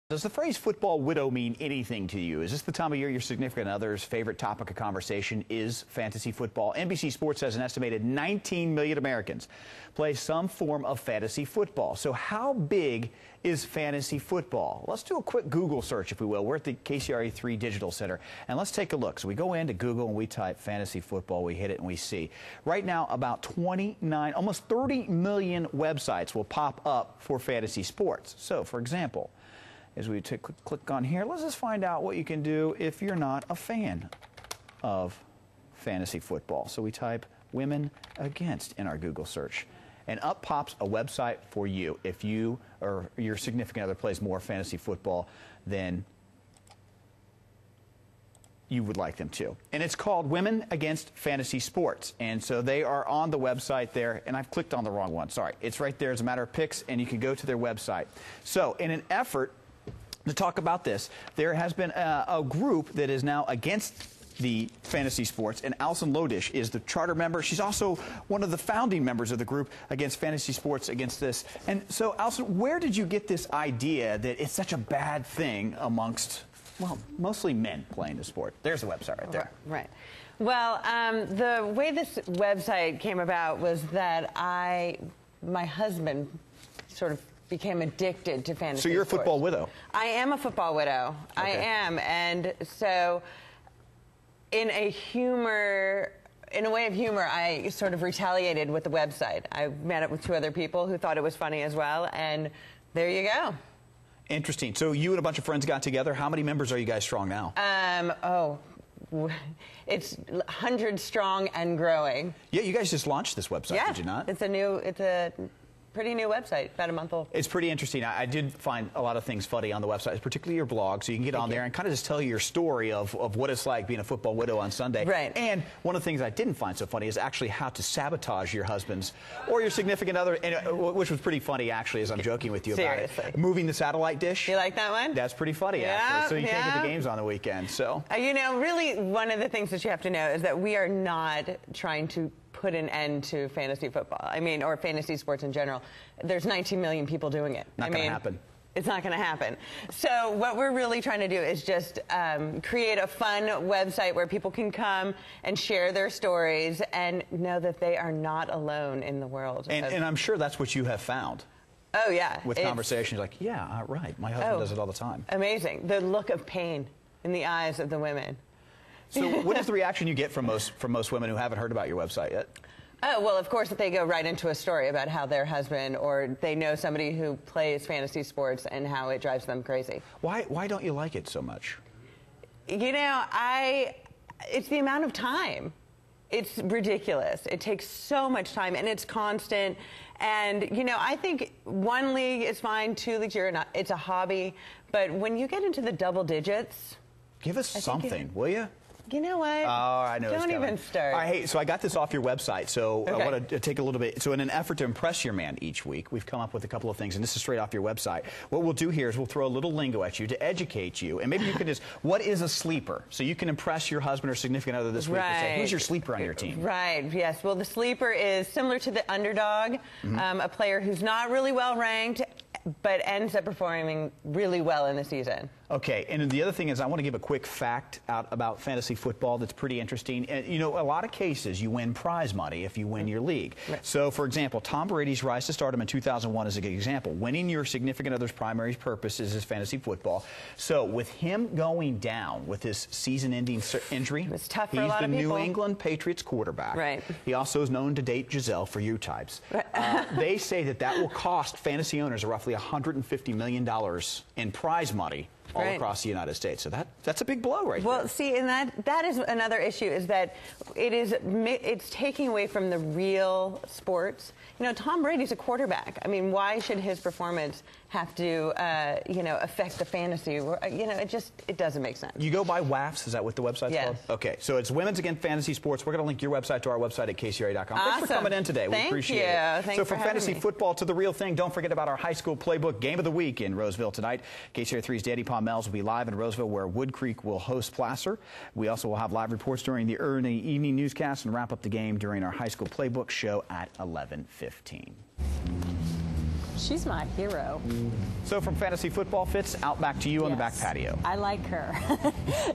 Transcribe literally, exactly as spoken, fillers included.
Does the phrase football widow mean anything to you? Is this the time of year your significant other's favorite topic of conversation is fantasy football? N B C Sports says an estimated nineteen million Americans play some form of fantasy football. So how big is fantasy football? Let's do a quick Google search, if we will. We're at the K C R A three Digital Center, and let's take a look. So we go into Google and we type fantasy football. We hit it and we see. Right now, about twenty-nine, almost thirty million websites will pop up for fantasy sports. So, for example, as we click, click on here, let's just find out what you can do if you're not a fan of fantasy football. So we type women against in our Google search, and up pops a website for you if you or your significant other plays more fantasy football than you would like them to. And it's called Women Against Fantasy Sports. And so they are on the website there, and I've clicked on the wrong one. Sorry. It's right there as a matter of picks, and you can go to their website. So in an effort to talk about this, there has been a, a group that is now against the fantasy sports, and Alison Lodish is the charter member. She's also one of the founding members of the group against fantasy sports against this. And so, Alison, where did you get this idea that it's such a bad thing amongst, well, mostly men playing the sport? There's the website right there. Right. Well, um, the way this website came about was that I, my husband, sort of became addicted to fantasy So you're a sports. football widow. I am a football widow. Okay. I am. And so in a humor, in a way of humor, I sort of retaliated with the website. I met up with two other people who thought it was funny as well, and there you go. Interesting. So you and a bunch of friends got together. How many members are you guys strong now? Um, oh, it's one hundred strong and growing. Yeah, you guys just launched this website, yeah, did you not? It's a new, it's a pretty new website, about a month old. It's pretty interesting. I, I did find a lot of things funny on the website, particularly your blog, so you can get Thank on you. there and kind of just tell your story of, of what it's like being a football widow on Sunday. Right. And one of the things I didn't find so funny is actually how to sabotage your husband's or your significant other, and, uh, which was pretty funny, actually, as I'm joking with you Seriously. about it. Moving the satellite dish. You like that one? That's pretty funny, yeah, actually. So you yeah. can't get the games on the weekend. So uh, you know, really, one of the things that you have to know is that we are not trying to put an end to fantasy football. I mean, or fantasy sports in general. There's nineteen million people doing it. Not I going to mean, happen. It's not going to happen. So what we're really trying to do is just um, create a fun website where people can come and share their stories and know that they are not alone in the world. And, and I'm sure that's what you have found. Oh, yeah. With it's, conversations like, yeah, right, my husband oh, does it all the time. Amazing. The look of pain in the eyes of the women. So what is the reaction you get from most, from most women who haven't heard about your website yet? Oh, well, of course, they go right into a story about how their husband or they know somebody who plays fantasy sports and how it drives them crazy. Why, why don't you like it so much? You know, I, it's the amount of time. It's ridiculous. It takes so much time, and it's constant. And, you know, I think one league is fine, two leagues, you're not, it's a hobby. But when you get into the double digits... Give us something, will you? You know what? Oh, I know. Don't even start. All right, hey, so I got this off your website, so okay. I want to take a little bit. So in an effort to impress your man each week, we've come up with a couple of things, and this is straight off your website. What we'll do here is we'll throw a little lingo at you to educate you, and maybe you can just, what is a sleeper? So you can impress your husband or significant other this week right. and say, who's your sleeper on your team? Right, yes. Well, the sleeper is similar to the underdog, mm-hmm. um, a player who's not really well ranked, but ends up performing really well in the season. Okay, and the other thing is I want to give a quick fact out about fantasy football that's pretty interesting. And, you know, a lot of cases you win prize money if you win your league. Right. So, for example, Tom Brady's rise to stardom in two thousand one is a good example. Winning your significant other's primary purpose is his fantasy football. So, with him going down with his season-ending injury, it's tough for he's a lot the of people. New England Patriots quarterback. Right. He also is known to date Giselle for you types. Uh, they say that that will cost fantasy owners roughly one hundred fifty million dollars in prize money all right. across the United States. So that that's a big blow right well, there. Well, see, and that that is another issue is that it is it's taking away from the real sports. You know, Tom Brady's a quarterback. I mean, why should his performance have to, uh, you know, affect the fantasy? You know, it just it doesn't make sense. You go by W A F S, is that what the website's yes. called? Okay, so it's Women's Against Fantasy Sports. We're going to link your website to our website at K C R A dot com. Awesome. Thanks for coming in today. Thank we appreciate you. it. Thanks so for from fantasy me. football to the real thing, don't forget about our high school playbook game of the week in Roseville tonight. K C R A three's Danny Palmels will be live in Roseville, where Wood Creek will host Placer. We also will have live reports during the early evening newscast and wrap up the game during our high school playbook show at eleven fifteen. She's my hero. So from fantasy football, Fitz, out back to you on Yes. the back patio. I like her.